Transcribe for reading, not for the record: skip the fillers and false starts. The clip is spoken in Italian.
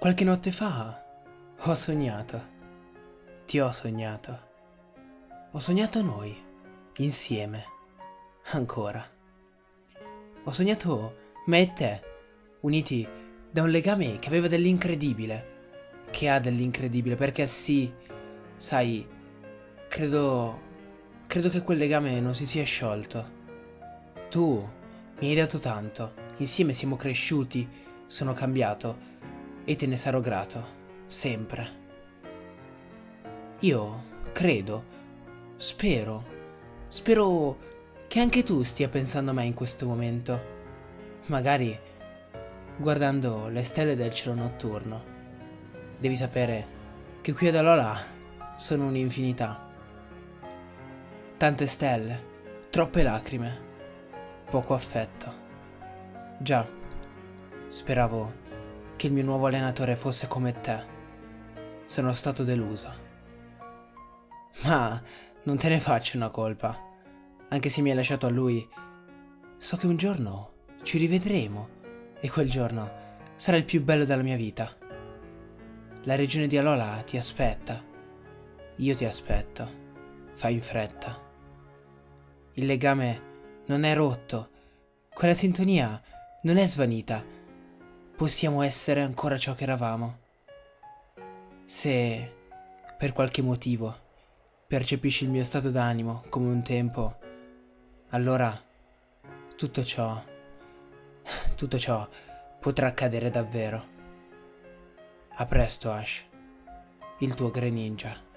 Qualche notte fa ho sognato, ti ho sognato, ho sognato noi, insieme, ancora. Ho sognato me e te, uniti da un legame che aveva dell'incredibile, che ha dell'incredibile, perché sì, sai, credo che quel legame non si sia sciolto. Tu mi hai dato tanto, insieme siamo cresciuti, sono cambiato e te ne sarò grato, sempre. Io credo, spero che anche tu stia pensando a me in questo momento, magari guardando le stelle del cielo notturno. Devi sapere che qui ad Alola sono un'infinità. Tante stelle, troppe lacrime, poco affetto. Già, speravo che il mio nuovo allenatore fosse come te. Sono stato deluso. Ma non te ne faccio una colpa. Anche se mi hai lasciato a lui, so che un giorno ci rivedremo e quel giorno sarà il più bello della mia vita. La regione di Alola ti aspetta. Io ti aspetto. Fai in fretta. Il legame non è rotto. Quella sintonia non è svanita. Possiamo essere ancora ciò che eravamo. Se per qualche motivo percepisci il mio stato d'animo come un tempo, allora tutto ciò potrà accadere davvero. A presto, Ash, il tuo Greninja.